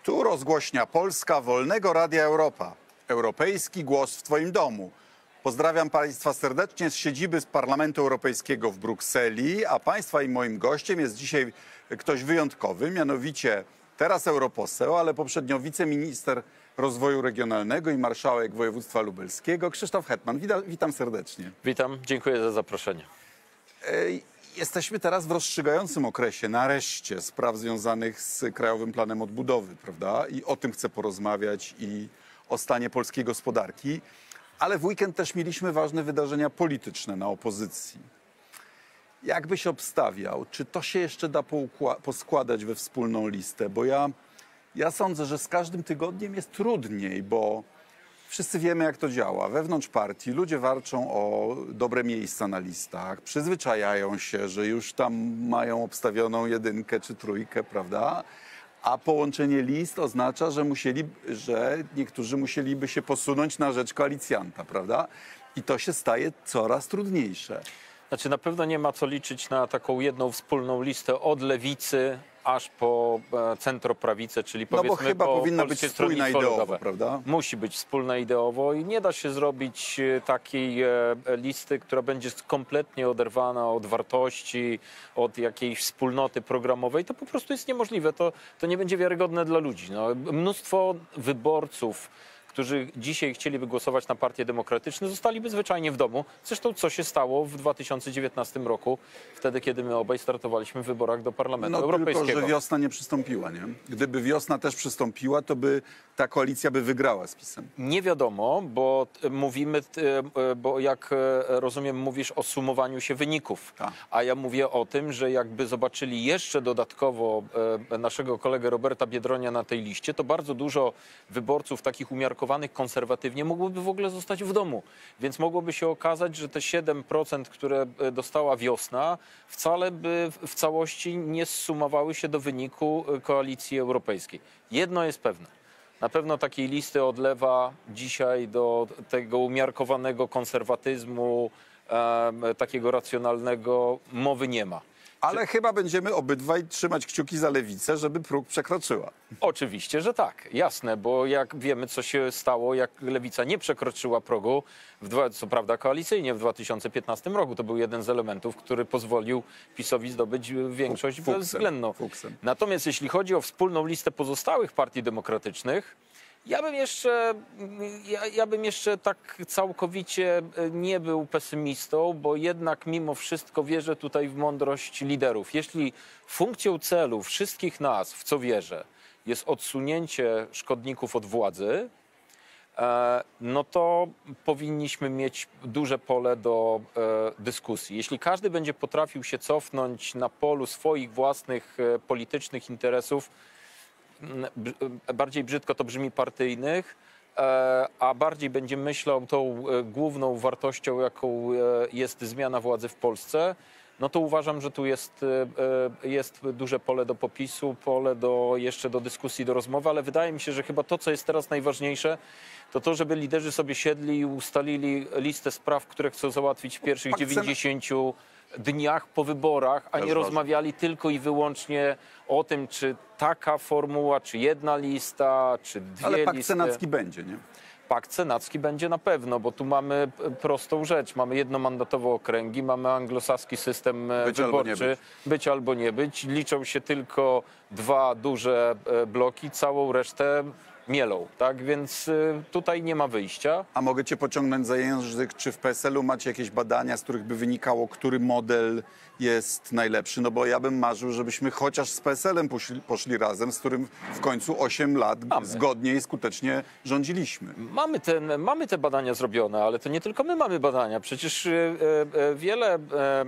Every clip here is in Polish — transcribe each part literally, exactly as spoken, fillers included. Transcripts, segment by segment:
Tu rozgłośnia Polska Wolnego Radia Europa. Europejski głos w Twoim domu. Pozdrawiam Państwa serdecznie z siedziby z Parlamentu Europejskiego w Brukseli, a Państwa i moim gościem jest dzisiaj ktoś wyjątkowy, mianowicie teraz europoseł, ale poprzednio wiceminister rozwoju regionalnego i marszałek województwa lubelskiego, Krzysztof Hetman. Witam, witam serdecznie. Witam, dziękuję za zaproszenie. Jesteśmy teraz w rozstrzygającym okresie, nareszcie, spraw związanych z Krajowym Planem Odbudowy, prawda? I o tym chcę porozmawiać i o stanie polskiej gospodarki. Ale w weekend też mieliśmy ważne wydarzenia polityczne na opozycji. Jak byś obstawiał, czy to się jeszcze da poskładać we wspólną listę? Bo ja, ja sądzę, że z każdym tygodniem jest trudniej, bo wszyscy wiemy, jak to działa. Wewnątrz partii ludzie walczą o dobre miejsca na listach, przyzwyczajają się, że już tam mają obstawioną jedynkę czy trójkę, prawda? A połączenie list oznacza, że, musieli, że niektórzy musieliby się posunąć na rzecz koalicjanta, prawda? I to się staje coraz trudniejsze. Znaczy, na pewno nie ma co liczyć na taką jedną wspólną listę od lewicy aż po e, centroprawicę, czyli powiedzmy, no bo chyba po powinna być wspólna ideowo, prawda? Musi być wspólna ideowo i nie da się zrobić takiej e, listy, która będzie kompletnie oderwana od wartości, od jakiejś wspólnoty programowej. To po prostu jest niemożliwe. To, to nie będzie wiarygodne dla ludzi. No, mnóstwo wyborców, którzy dzisiaj chcieliby głosować na Partię Demokratyczną, zostaliby zwyczajnie w domu. Zresztą co się stało w dwa tysiące dziewiętnastym roku, wtedy kiedy my obaj startowaliśmy w wyborach do Parlamentu no, Europejskiego. Tylko, że wiosna nie przystąpiła, nie? Gdyby wiosna też przystąpiła, to by ta koalicja by wygrała z PiS-em. Nie wiadomo, bo mówimy, bo jak rozumiem, mówisz o sumowaniu się wyników. Ta. A ja mówię o tym, że jakby zobaczyli jeszcze dodatkowo naszego kolegę Roberta Biedronia na tej liście, to bardzo dużo wyborców takich umiarkowanych konserwatywnie mogłoby w ogóle zostać w domu. Więc mogłoby się okazać, że te siedem procent, które dostała wiosna, wcale by w całości nie zsumowały się do wyniku koalicji europejskiej. Jedno jest pewne. Na pewno takiej listy odlewa dzisiaj do tego umiarkowanego konserwatyzmu, e, takiego racjonalnego, mowy nie ma. Ale Czy... chyba będziemy obydwaj trzymać kciuki za lewicę, żeby próg przekroczyła. Oczywiście, że tak. Jasne, bo jak wiemy, co się stało, jak lewica nie przekroczyła progu, w dwa, co prawda koalicyjnie w dwa tysiące piętnastym roku. To był jeden z elementów, który pozwolił PiS-owi zdobyć większość Fuksem, bezwzględną. fuksem. Natomiast jeśli chodzi o wspólną listę pozostałych partii demokratycznych, Ja bym jeszcze, ja, ja bym jeszcze tak całkowicie nie był pesymistą, bo jednak mimo wszystko wierzę tutaj w mądrość liderów. Jeśli funkcją celu wszystkich nas, w co wierzę, jest odsunięcie szkodników od władzy, no to powinniśmy mieć duże pole do dyskusji. Jeśli każdy będzie potrafił się cofnąć na polu swoich własnych politycznych interesów, bardziej brzydko to brzmi partyjnych, a bardziej będzie myślał tą główną wartością, jaką jest zmiana władzy w Polsce, no to uważam, że tu jest, jest duże pole do popisu, pole do, jeszcze do dyskusji, do rozmowy, ale wydaje mi się, że chyba to, co jest teraz najważniejsze, to to, żeby liderzy sobie siedli i ustalili listę spraw, które chcą załatwić w pierwszych dziewięćdziesięciu dniach po wyborach, a nie rozmawiali tylko i wyłącznie o tym, czy taka formuła, czy jedna lista, czy dwie listy. Ale pakt senacki będzie, nie? Pakt senacki będzie na pewno, bo tu mamy prostą rzecz. Mamy jednomandatowe okręgi, mamy anglosaski system być wyborczy. Albo nie być. być albo nie być. Liczą się tylko dwa duże bloki, całą resztę mielą, tak? Więc tutaj nie ma wyjścia. A mogę cię pociągnąć za język, czy w P S L-u macie jakieś badania, z których by wynikało, który model jest najlepszy? No bo ja bym marzył, żebyśmy chociaż z P S L-em poszli, poszli razem, z którym w końcu osiem lat mamy. zgodnie i skutecznie rządziliśmy. Mamy, ten, mamy te badania zrobione, ale to nie tylko my mamy badania. Przecież e, e, wiele, e, e,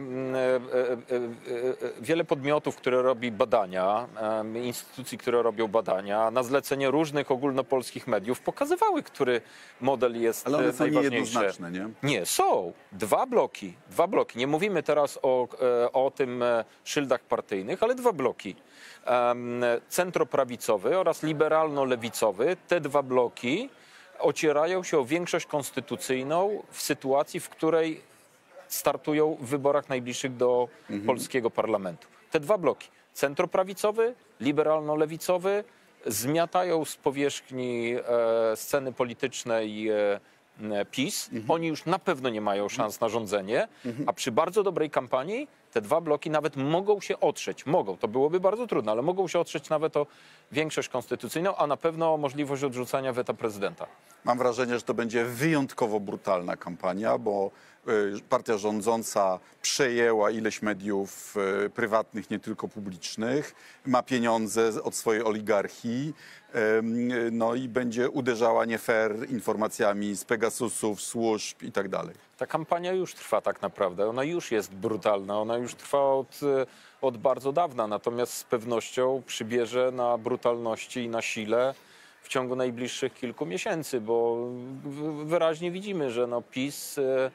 e, wiele podmiotów, które robi badania, e, instytucji, które robią badania, na zlecenie różnych ogólnopolskich mediów pokazywały, który model jest ale one są najważniejszy. niejednoznaczne, nie? Nie, są. Dwa bloki. Dwa bloki. Nie mówimy teraz o, o tym szyldach partyjnych, ale dwa bloki. Centroprawicowy oraz liberalno-lewicowy. Te dwa bloki ocierają się o większość konstytucyjną w sytuacji, w której startują w wyborach najbliższych do mhm. polskiego parlamentu. Te dwa bloki. Centroprawicowy, liberalno-lewicowy zmiatają z powierzchni e, sceny politycznej e, PiS. Mhm. Oni już na pewno nie mają szans na rządzenie, mhm. a przy bardzo dobrej kampanii te dwa bloki nawet mogą się otrzeć. Mogą, to byłoby bardzo trudne, ale mogą się otrzeć nawet o większość konstytucyjną, a na pewno o możliwość odrzucania weta prezydenta. Mam wrażenie, że to będzie wyjątkowo brutalna kampania, bo partia rządząca przejęła ileś mediów prywatnych, nie tylko publicznych, ma pieniądze od swojej oligarchii, no i będzie uderzała nie fair informacjami z Pegasusów, służb i tak dalej. Ta kampania już trwa tak naprawdę, ona już jest brutalna, ona już trwa od, od bardzo dawna, natomiast z pewnością przybierze na brutalności i na sile w ciągu najbliższych kilku miesięcy, bo wyraźnie widzimy, że no PiS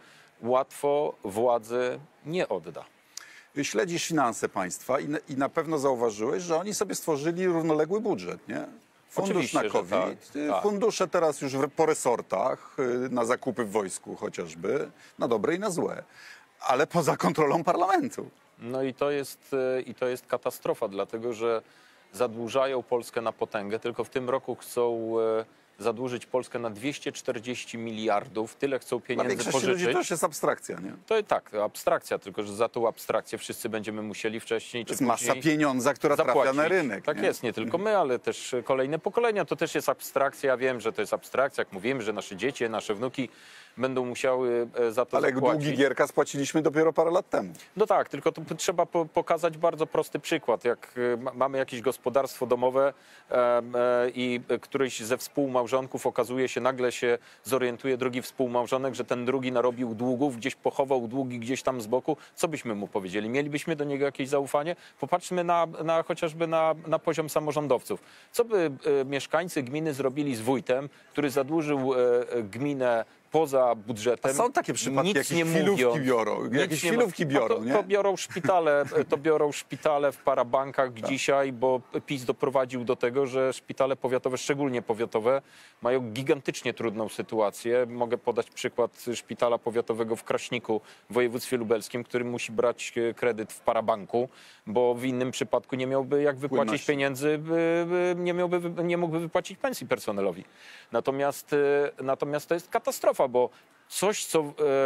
łatwo władzy nie odda. Śledzisz finanse państwa i na, i na pewno zauważyłeś, że oni sobie stworzyli równoległy budżet, nie? Fundusz Oczywiście, na COVID, tak, tak. Fundusze teraz już po resortach, na zakupy w wojsku chociażby, na dobre i na złe, ale poza kontrolą parlamentu. No i to jest, i to jest katastrofa, dlatego że zadłużają Polskę na potęgę, tylko w tym roku chcą zadłużyć Polskę na dwieście czterdzieści miliardów, tyle chcą pieniędzy pożyczyć. pożyczyć. Ludzi to już jest abstrakcja, nie? To tak, abstrakcja, tylko że za tą abstrakcję wszyscy będziemy musieli wcześniej czy później później masa pieniądza, która zapłacić. trafia na rynek. Tak nie? jest, nie tylko my, ale też kolejne pokolenia. To też jest abstrakcja. Ja wiem, że to jest abstrakcja, jak mówimy, że nasze dzieci, nasze wnuki będą musiały za to ale zapłacić. długi Gierka spłaciliśmy dopiero parę lat temu. No tak, tylko to trzeba po pokazać bardzo prosty przykład. Jak ma mamy jakieś gospodarstwo domowe e, e, i któryś ze współmałżonków okazuje się, nagle się zorientuje drugi współmałżonek, że ten drugi narobił długów, gdzieś pochował długi gdzieś tam z boku, co byśmy mu powiedzieli? Mielibyśmy do niego jakieś zaufanie? Popatrzmy na, na chociażby na, na poziom samorządowców. Co by e, mieszkańcy gminy zrobili z wójtem, który zadłużył e, gminę poza budżetem? A są takie przypadki, nic jakieś nie filówki mówiąc, biorą, jakieś nie filówki no biorą, to, nie? to biorą szpitale, to biorą szpitale w parabankach tak. dzisiaj, bo PiS doprowadził do tego, że szpitale powiatowe, szczególnie powiatowe, mają gigantycznie trudną sytuację. Mogę podać przykład szpitala powiatowego w Kraśniku w województwie lubelskim, który musi brać kredyt w parabanku, bo w innym przypadku nie miałby jak wypłacić Płynności. pieniędzy, nie, miałby, nie mógłby wypłacić pensji personelowi. Natomiast, natomiast to jest katastrofa, bo coś, co,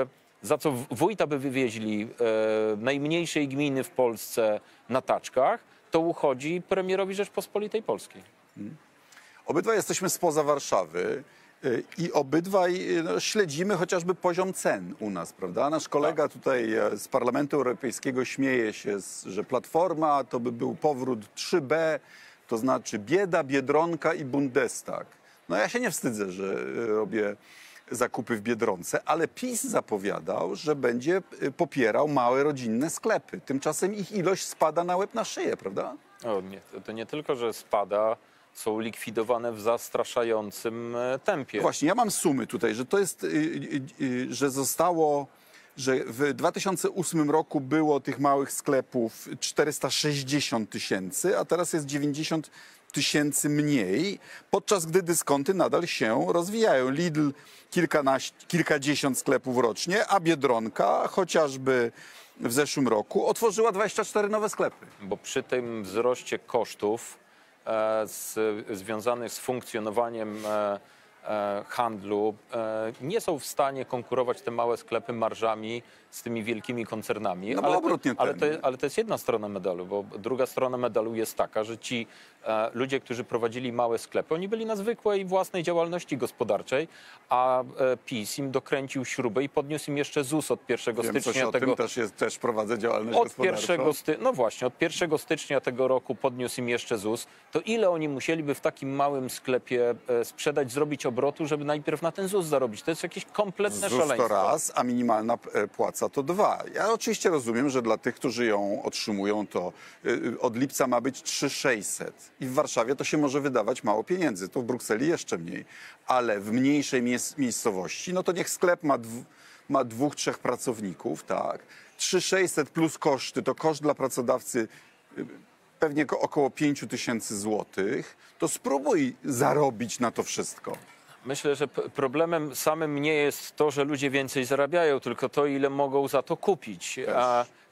za co wójta by wywieźli najmniejszej gminy w Polsce na taczkach, to uchodzi premierowi Rzeczpospolitej Polskiej. Obydwaj jesteśmy spoza Warszawy i obydwaj no, śledzimy chociażby poziom cen u nas, prawda? Nasz kolega tak. tutaj z Parlamentu Europejskiego śmieje się, że Platforma to by był powrót trzy B, to znaczy bieda, Biedronka i Bundestag. No ja się nie wstydzę, że robię zakupy w Biedronce, ale PiS zapowiadał, że będzie popierał małe rodzinne sklepy. Tymczasem ich ilość spada na łeb na szyję, prawda? O, nie, to nie tylko, że spada, są likwidowane w zastraszającym tempie. No właśnie, ja mam sumy tutaj, że to jest, że zostało, że w dwa tysiące ósmym roku było tych małych sklepów czterysta sześćdziesiąt tysięcy, a teraz jest dziewięćdziesiąt tysięcy mniej, podczas gdy dyskonty nadal się rozwijają. Lidl kilkanaście, kilkadziesiąt sklepów rocznie, a Biedronka chociażby w zeszłym roku otworzyła dwadzieścia cztery nowe sklepy. Bo przy tym wzroście kosztów e, z, związanych z funkcjonowaniem e, e, handlu e, nie są w stanie konkurować te małe sklepy marżami z tymi wielkimi koncernami. No bo ale, obrót nie to, ale, ten, to, ale to jest jedna strona medalu, bo druga strona medalu jest taka, że ci e, ludzie, którzy prowadzili małe sklepy, oni byli na zwykłej własnej działalności gospodarczej, a e, PiS im dokręcił śrubę i podniósł im jeszcze ZUS od pierwszego Wiem, stycznia coś o tego. tym też, jest, też prowadzę działalność Od gospodarczą. pierwszego sty... No właśnie, od pierwszego stycznia tego roku podniósł im jeszcze ZUS. To ile oni musieliby w takim małym sklepie e, sprzedać, zrobić obrotu, żeby najpierw na ten ZUS zarobić? To jest jakieś kompletne ZUS szaleństwo. to raz, a minimalna e, płaca to dwa. Ja oczywiście rozumiem, że dla tych, którzy ją otrzymują, to y, od lipca ma być trzy tysiące sześćset. I w Warszawie to się może wydawać mało pieniędzy. To w Brukseli jeszcze mniej. Ale w mniejszej mies miejscowości, no to niech sklep ma, dw ma dwóch, trzech pracowników, tak? trzy tysiące sześćset plus koszty, to koszt dla pracodawcy y, pewnie około pięć tysięcy złotych. To spróbuj zarobić na to wszystko. Myślę, że problemem samym nie jest to, że ludzie więcej zarabiają, tylko to, ile mogą za to kupić. A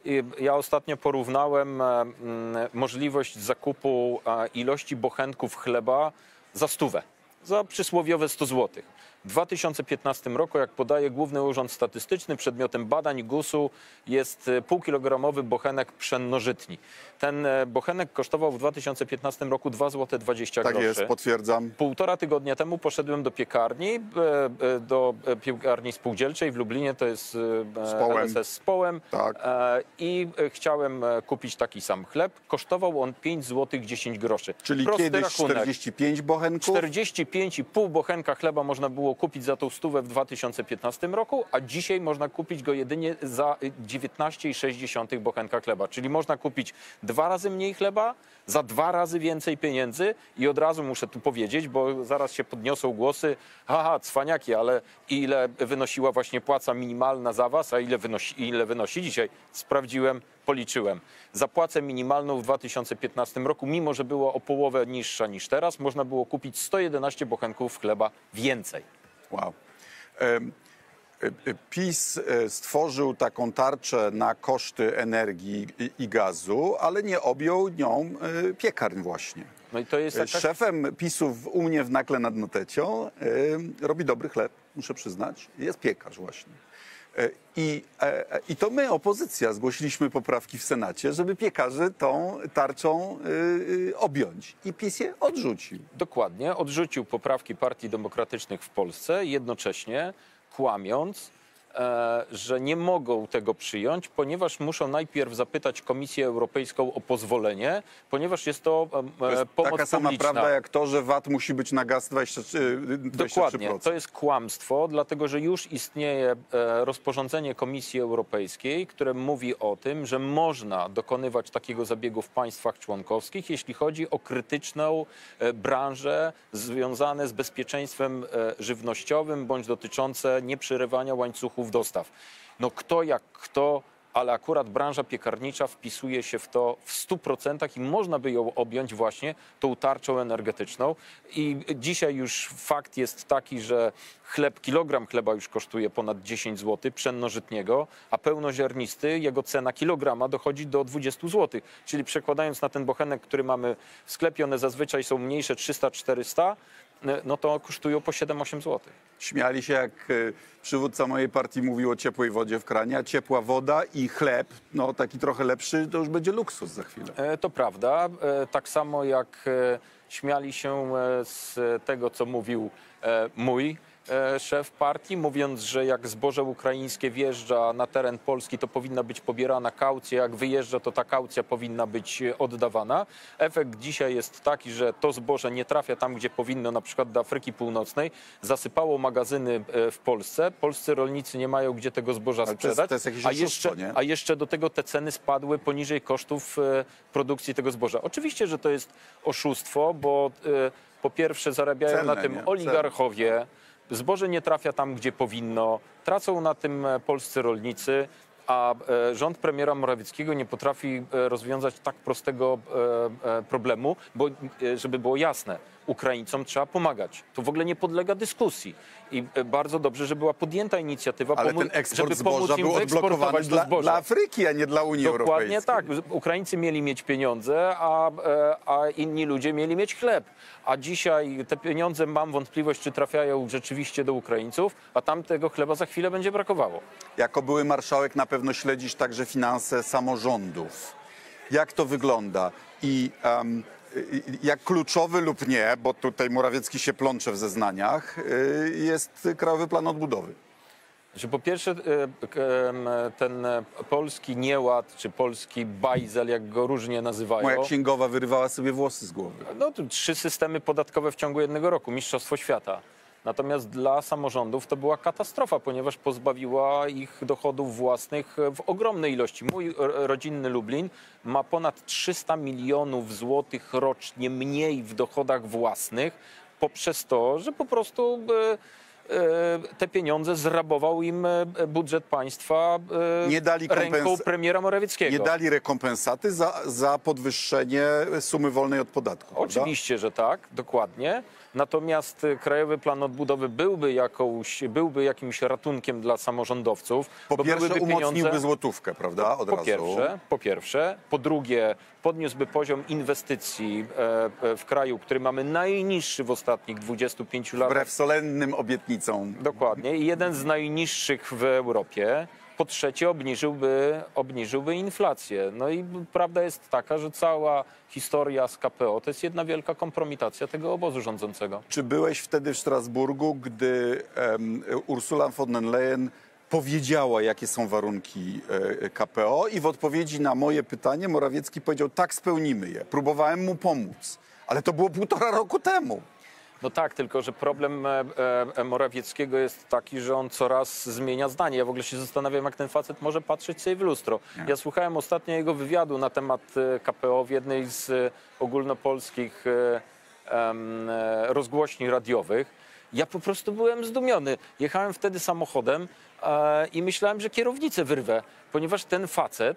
I ja ostatnio porównałem e, m, możliwość zakupu e, ilości bochenków chleba za stówę, za przysłowiowe sto złotych. W dwa tysiące piętnastym roku, jak podaje Główny Urząd Statystyczny, przedmiotem badań gusu jest półkilogramowy bochenek pszennożytni. Ten e, bochenek kosztował w dwa tysiące piętnastym roku dwa złote dwadzieścia Tak groszy. jest, potwierdzam. Półtora tygodnia temu poszedłem do piekarni, e, e, do e, piekarni spółdzielczej w Lublinie, to jest e, Społem. L S S Społem. Tak. E, I e, chciałem e, kupić taki sam chleb. Kosztował on pięć złotych dziesięć groszy. Czyli Prosty kiedyś rachunek. czterdzieści pięć bochenków. czterdzieści pięć i pół bochenka chleba można było kupić za tą stówę w dwa tysiące piętnastym roku, a dzisiaj można kupić go jedynie za dziewiętnaście przecinek sześć bochenka chleba. Czyli można kupić dwa razy mniej chleba, za dwa razy więcej pieniędzy i od razu muszę tu powiedzieć, bo zaraz się podniosą głosy, haha, cwaniaki, ale ile wynosiła właśnie płaca minimalna za was, a ile wynosi, ile wynosi dzisiaj? Sprawdziłem, policzyłem. Za płacę minimalną w dwa tysiące piętnastym roku, mimo że była o połowę niższa niż teraz, można było kupić sto jedenaście bochenków chleba więcej. Wow. Em, e, e, PiS e, stworzył taką tarczę na koszty energii i, i gazu, ale nie objął nią e, piekarń właśnie. No i to jest jakaś... Szefem PiSu w, u mnie w Nakle nad Notecią e, robi dobry chleb, muszę przyznać. Jest piekarz właśnie. E, I, e, I to my, opozycja, zgłosiliśmy poprawki w Senacie, żeby piekarzy tą tarczą e, e, objąć. I PiS je odrzucił. Dokładnie, odrzucił poprawki Partii Demokratycznych w Polsce, jednocześnie kłamiąc, e, że nie mogą tego przyjąć, ponieważ muszą najpierw zapytać Komisję Europejską o pozwolenie, ponieważ jest to, e, To jest pomoc taka sama publiczna. prawda jak to, że V A T musi być na gaz dwadzieścia trzy procent. Dokładnie, to jest kłamstwo, dlatego że już istnieje e, rozporządzenie Komisji Europejskiej, które mówi o tym, że można dokonywać takiego zabiegu w państwach członkowskich, jeśli chodzi o krytyczną e, branżę związane z bezpieczeństwem e, żywnościowym bądź dotyczące nieprzerywania łańcuchów dostaw. No kto jak kto, ale akurat branża piekarnicza wpisuje się w to w stu procentach i można by ją objąć właśnie tą tarczą energetyczną. I dzisiaj już fakt jest taki, że chleb, kilogram chleba już kosztuje ponad dziesięć złotych pszennożytniego, a pełnoziarnisty, jego cena kilograma dochodzi do dwudziestu złotych. Czyli przekładając na ten bochenek, który mamy w sklepie, one zazwyczaj są mniejsze trzysta czterysta, no to kosztują po siedem osiem złotych. Śmiali się, jak e, przywódca mojej partii mówił o ciepłej wodzie w kranie, a ciepła woda i chleb, no taki trochę lepszy, to już będzie luksus za chwilę. E, To prawda. E, Tak samo jak e, śmiali się e, z tego, co mówił e, mój e, szef partii, mówiąc, że jak zboże ukraińskie wjeżdża na teren Polski, to powinna być pobierana kaucja, jak wyjeżdża, to ta kaucja powinna być e, oddawana. Efekt dzisiaj jest taki, że to zboże nie trafia tam, gdzie powinno, na przykład do Afryki Północnej, zasypało magazyny e, w Polsce. Polscy rolnicy nie mają gdzie tego zboża Ale to jest- sprzedać, to jest jakieś a, oszustwo, jeszcze, nie? a jeszcze do tego te ceny spadły poniżej kosztów e, produkcji tego zboża. Oczywiście, że to jest oszustwo, bo e, po pierwsze zarabiają Celne, na tym nie? oligarchowie, zboże nie trafia tam, gdzie powinno, tracą na tym e, polscy rolnicy, a e, rząd premiera Morawieckiego nie potrafi e, rozwiązać tak prostego e, e, problemu, bo e, żeby było jasne, Ukraińcom trzeba pomagać. To w ogóle nie podlega dyskusji. I e, bardzo dobrze, że była podjęta inicjatywa, Ale pomu- ten eksport żeby pomóc zboża im był odblokowany wyeksportować to dla, zboże. dla Afryki, a nie dla Unii Dokładnie Europejskiej. tak. Ukraińcy mieli mieć pieniądze, a, e, a inni ludzie mieli mieć chleb. A dzisiaj te pieniądze, mam wątpliwość, czy trafiają rzeczywiście do Ukraińców, a tam tego chleba za chwilę będzie brakowało. Jako były marszałek na pewno śledzisz także finanse samorządów. Jak to wygląda? I um, y, jak kluczowy lub nie, bo tutaj Morawiecki się plącze w zeznaniach, y, jest Krajowy Plan Odbudowy. Że po pierwsze e, k- em, ten e, polski nieład, czy polski bajzel, jak go różnie nazywają, Moja księgowa wyrywała sobie włosy z głowy. no to trzy systemy podatkowe w ciągu jednego roku, mistrzostwo świata. Natomiast dla samorządów to była katastrofa, ponieważ pozbawiła ich dochodów własnych w ogromnej ilości. Mój ro- rodzinny Lublin ma ponad trzysta milionów złotych rocznie mniej w dochodach własnych poprzez to, że po prostu e, e, te pieniądze zrabował im e, budżet państwa e, Nie dali ręką kompens- premiera Morawieckiego. Nie dali rekompensaty za, za podwyższenie sumy wolnej od podatku. prawda? Oczywiście, że tak, dokładnie. Natomiast y, Krajowy Plan Odbudowy byłby, jakąś, byłby jakimś ratunkiem dla samorządowców. Po bo pierwsze byłyby umocniłby pieniądze, złotówkę, prawda? Od po razu. pierwsze, po pierwsze. Po drugie, podniósłby poziom inwestycji e, e, w kraju, który mamy najniższy w ostatnich dwudziestu pięciu latach. Wbrew solennym obietnicom. Dokładnie. I jeden z najniższych w Europie. Po trzecie, obniżyłby, obniżyłby inflację. No i prawda jest taka, że cała historia z K P O to jest jedna wielka kompromitacja tego obozu rządzącego. Czy byłeś wtedy w Strasburgu, gdy um, Ursula von der Leyen powiedziała, jakie są warunki e, K P O i w odpowiedzi na moje pytanie Morawiecki powiedział, tak, spełnimy je. Próbowałem mu pomóc, ale to było półtora roku temu. No tak, tylko że problem e, e, Morawieckiego jest taki, że on coraz zmienia zdanie. Ja w ogóle się zastanawiam, jak ten facet może patrzeć sobie w lustro. Nie. Ja słuchałem ostatnio jego wywiadu na temat e, K P O w jednej z e, ogólnopolskich e, em, e, rozgłośni radiowych. Ja po prostu byłem zdumiony. Jechałem wtedy samochodem e, i myślałem, że kierownicę wyrwę, ponieważ ten facet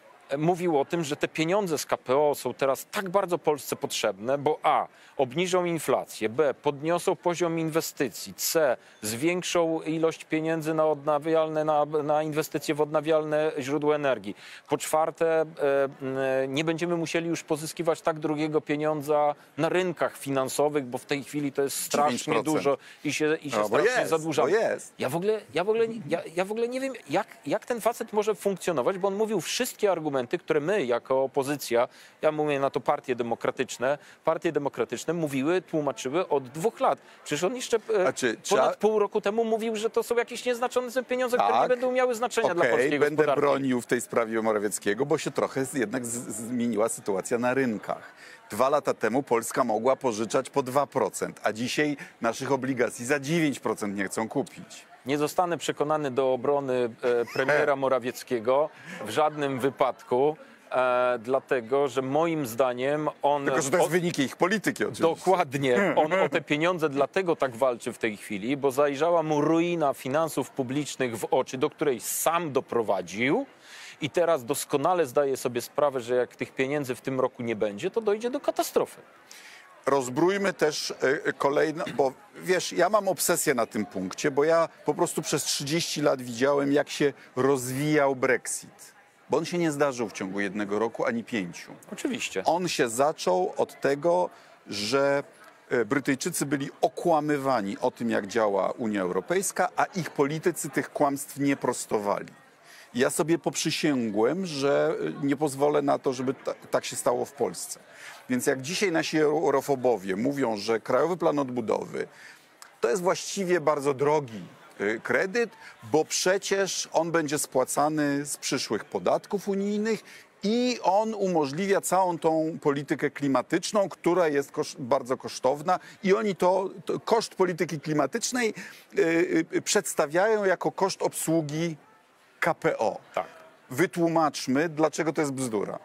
mówił o tym, że te pieniądze z K P O są teraz tak bardzo Polsce potrzebne, bo a. obniżą inflację, b. podniosą poziom inwestycji, c. zwiększą ilość pieniędzy na odnawialne, na, na inwestycje w odnawialne źródła energii. Po czwarte, e, e, nie będziemy musieli już pozyskiwać tak drugiego pieniądza na rynkach finansowych, bo w tej chwili to jest strasznie dziewięć procent. dużo i się, i się No, bo strasznie jest, zadłużamy. bo jest. Ja w ogóle, ja w ogóle, ja, ja w ogóle nie wiem, jak, jak ten facet może funkcjonować, bo on mówił wszystkie argumenty, które my jako opozycja, ja mówię na to partie demokratyczne, partie demokratyczne mówiły, tłumaczyły od dwóch lat. Przecież on jeszcze e, A czy ponad trzeba- pół roku temu mówił, że to są jakieś nieznaczące pieniądze, które nie Tak. będą miały znaczenia dla Okej, polskiej będę gospodarki. bronił w tej sprawie Morawieckiego, bo się trochę z- jednak z- zmieniła sytuacja na rynkach. Dwa lata temu Polska mogła pożyczać po dwa procent, a dzisiaj naszych obligacji za dziewięć procent nie chcą kupić. Nie zostanę przekonany do obrony e, premiera Morawieckiego w żadnym wypadku, e, dlatego że moim zdaniem on... Tylko, że to jest od- wynik ich polityki oczywiście. Dokładnie. On o te pieniądze dlatego tak walczy w tej chwili, bo zajrzała mu ruina finansów publicznych w oczy, do której sam doprowadził i teraz doskonale zdaje sobie sprawę, że jak tych pieniędzy w tym roku nie będzie, to dojdzie do katastrofy. Rozbrójmy też e, kolejno, bo wiesz, ja mam obsesję na tym punkcie, bo ja po prostu przez trzydzieści lat widziałem, jak się rozwijał Brexit. Bo on się nie zdarzył w ciągu jednego roku, ani pięciu. Oczywiście. On się zaczął od tego, że e, Brytyjczycy byli okłamywani o tym, jak działa Unia Europejska, a ich politycy tych kłamstw nie prostowali. Ja sobie poprzysięgłem, że e, nie pozwolę na to, żeby ta, tak się stało w Polsce. Więc jak dzisiaj nasi eurofobowie mówią, że Krajowy Plan Odbudowy to jest właściwie bardzo drogi y, kredyt, bo przecież on będzie spłacany z przyszłych podatków unijnych i on umożliwia całą tą politykę klimatyczną, która jest kosz- bardzo kosztowna i oni to, to koszt polityki klimatycznej y, y, przedstawiają jako koszt obsługi K P O. Tak. Wytłumaczmy, dlaczego to jest bzdura.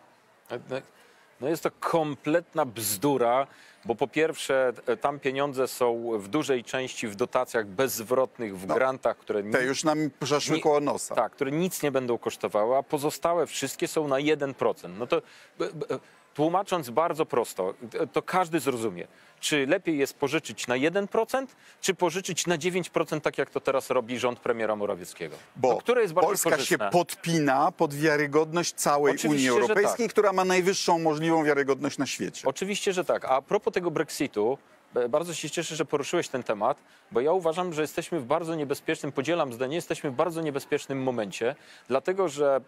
No jest to kompletna bzdura, bo po pierwsze e, tam pieniądze są w dużej części w dotacjach bezzwrotnych, w No, grantach, które Te już nam przeszły Nie- koło nosa. Tak, które nic nie będą kosztowały, a pozostałe wszystkie są na jeden procent. No to b, b, tłumacząc bardzo prosto, to każdy zrozumie, czy lepiej jest pożyczyć na jeden procent, czy pożyczyć na dziewięć procent, tak jak to teraz robi rząd premiera Morawieckiego. Bo no, które jest bardziej Polska korzystne? się podpina pod wiarygodność całej Oczywiście, Unii że Europejskiej, tak. która ma najwyższą możliwą wiarygodność na świecie. Oczywiście, że tak. A propos tego Brexitu, e, bardzo się cieszę, że poruszyłeś ten temat, bo ja uważam, że jesteśmy w bardzo niebezpiecznym, podzielam zdanie, jesteśmy w bardzo niebezpiecznym momencie, dlatego że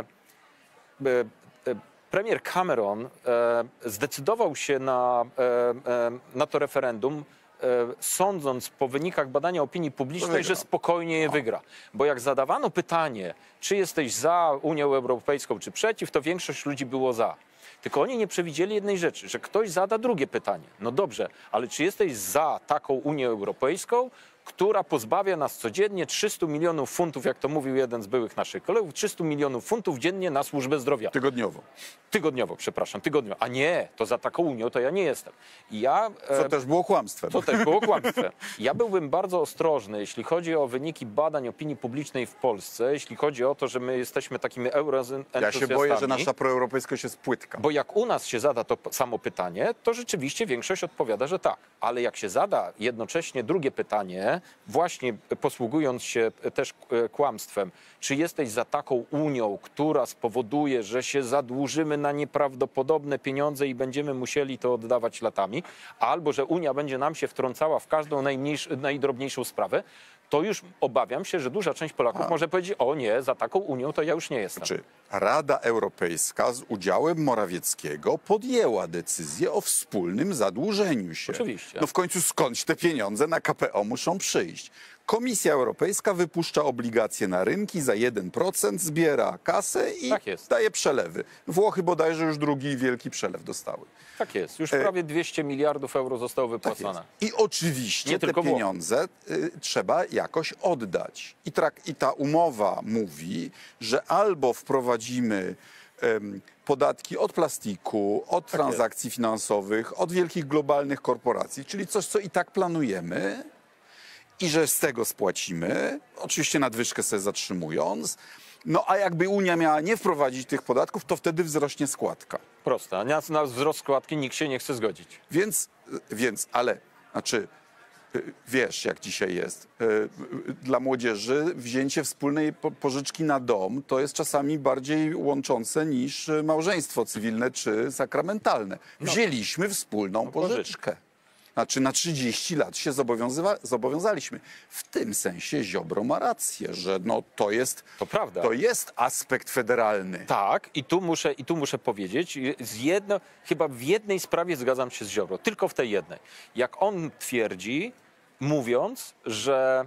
e, e, e, premier Cameron e, zdecydował się na, e, e, na to referendum, e, sądząc po wynikach badania opinii publicznej, wygra. że spokojnie je wygra. Bo jak zadawano pytanie, czy jesteś za Unią Europejską, czy przeciw, to większość ludzi było za. Tylko oni nie przewidzieli jednej rzeczy, że ktoś zada drugie pytanie. No dobrze, ale czy jesteś za taką Unię Europejską, która pozbawia nas codziennie trzystu milionów funtów, jak to mówił jeden z byłych naszych kolegów, trzystu milionów funtów dziennie na służbę zdrowia. Tygodniowo. Tygodniowo, przepraszam, tygodniowo. A nie, to za taką Unią to ja nie jestem. I ja, Co e, też było kłamstwem. to też było kłamstwem. Ja byłbym bardzo ostrożny, jeśli chodzi o wyniki badań opinii publicznej w Polsce, jeśli chodzi o to, że my jesteśmy takimi euroentuzjastami. Ja się boję, że nasza proeuropejskość jest płytka. Bo jak u nas się zada to p- samo pytanie, to rzeczywiście większość odpowiada, że tak. Ale jak się zada jednocześnie drugie pytanie, właśnie posługując się też e, kłamstwem, czy jesteś za taką Unią, która spowoduje, że się zadłużymy na nieprawdopodobne pieniądze i będziemy musieli to oddawać latami, albo że Unia będzie nam się wtrącała w każdą najmniejsz- najdrobniejszą sprawę, to już obawiam się, że duża część Polaków A. może powiedzieć, o nie, za taką Unią to ja już nie jestem. Czy Rada Europejska z udziałem Morawieckiego podjęła decyzję o wspólnym zadłużeniu się? Oczywiście. No w końcu skądś te pieniądze na K P O muszą przyjść? Komisja Europejska wypuszcza obligacje na rynki za jeden procent, zbiera kasę i Tak jest. daje przelewy. Włochy bodajże już drugi wielki przelew dostały. Tak jest. Już E, prawie dwieście miliardów euro zostało Tak wypłacone. jest. I oczywiście Nie te tylko Włochy. pieniądze y, trzeba jakoś oddać. I, trak, I ta umowa mówi, że albo wprowadzimy em, podatki od plastiku, od Tak transakcji finansowych, od wielkich globalnych korporacji, czyli coś, co i tak planujemy i że z tego spłacimy, oczywiście nadwyżkę sobie zatrzymując. No a jakby Unia miała nie wprowadzić tych podatków, to wtedy wzrośnie składka. Proste. A na, na wzrost składki nikt się nie chce zgodzić. Więc, więc, ale, znaczy, y, wiesz, jak dzisiaj jest. Y, y, Dla młodzieży wzięcie wspólnej po- pożyczki na dom to jest czasami bardziej łączące niż y, małżeństwo cywilne czy sakramentalne. Wzięliśmy wspólną pożyczkę. pożyczkę. Znaczy na trzydzieści lat się zobowiązywa- zobowiązaliśmy. W tym sensie Ziobro ma rację, że no, to, jest, To prawda. to jest aspekt federalny. Tak, i tu muszę, i tu muszę powiedzieć, z jedno, chyba w jednej sprawie zgadzam się z Ziobro, tylko w tej jednej. Jak on twierdzi, mówiąc, że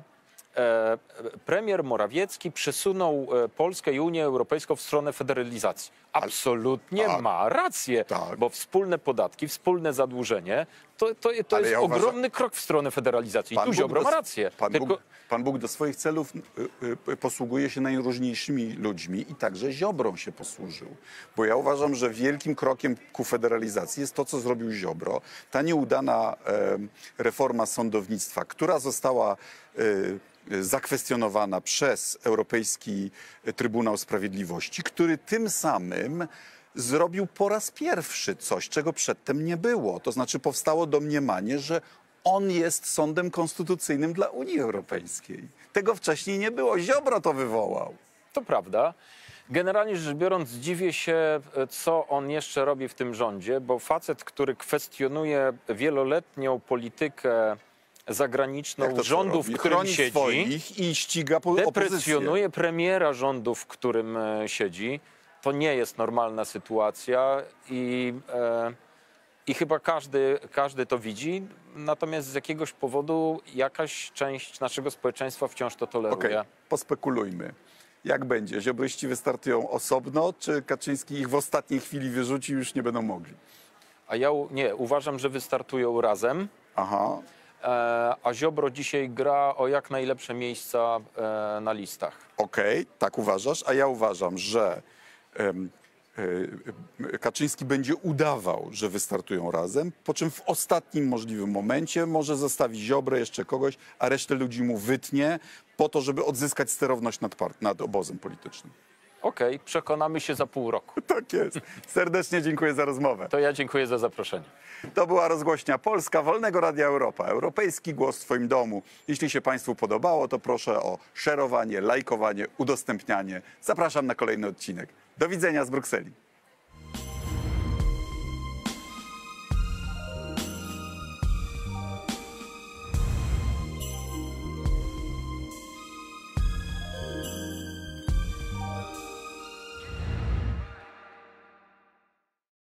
e, premier Morawiecki przesunął e, Polskę i Unię Europejską w stronę federalizacji. Absolutnie tak. ma rację, Tak. bo wspólne podatki, wspólne zadłużenie to, to, to Ale jest ja uważam- ogromny krok w stronę federalizacji. I tu Bóg Ziobro do- ma rację. Pan, Tylko, Bóg, Pan Bóg do swoich celów y, y, posługuje się najróżniejszymi ludźmi i także Ziobrą się posłużył. Bo ja uważam, że wielkim krokiem ku federalizacji jest to, co zrobił Ziobro. Ta nieudana em, reforma sądownictwa, która została y, y, zakwestionowana przez Europejski Trybunał Sprawiedliwości, który tym samym zrobił po raz pierwszy coś, czego przedtem nie było. To znaczy powstało domniemanie, że on jest sądem konstytucyjnym dla Unii Europejskiej. Tego wcześniej nie było. Ziobro to wywołał. To prawda. Generalnie rzecz biorąc, dziwię się, co on jeszcze robi w tym rządzie, bo facet, który kwestionuje wieloletnią politykę zagraniczną Jak to rządu, w robi? którym Chroni siedzi, swoich i ściga po opozycję. deprecjonuje premiera rządu, w którym e, siedzi. To nie jest normalna sytuacja i, e, i chyba każdy, każdy to widzi. Natomiast z jakiegoś powodu jakaś część naszego społeczeństwa wciąż to toleruje. Okej, pospekulujmy. Jak będzie? Ziobryści wystartują osobno, czy Kaczyński ich w ostatniej chwili wyrzuci i już nie będą mogli? A ja u- nie, uważam, że wystartują razem. Aha. E, a Ziobro dzisiaj gra o jak najlepsze miejsca e, na listach. Okej, tak uważasz, a ja uważam, że em, e, Kaczyński będzie udawał, że wystartują razem, po czym w ostatnim możliwym momencie może zostawi Ziobrę, jeszcze kogoś, a resztę ludzi mu wytnie po to, żeby odzyskać sterowność nad, par- nad obozem politycznym. Okej, przekonamy się za pół roku. Tak jest. Serdecznie dziękuję za rozmowę. To ja dziękuję za zaproszenie. To była rozgłośnia Polska Wolnego Radia Europa. Europejski głos w Twoim domu. Jeśli się Państwu podobało, to proszę o szerowanie, lajkowanie, udostępnianie. Zapraszam na kolejny odcinek. Do widzenia z Brukseli.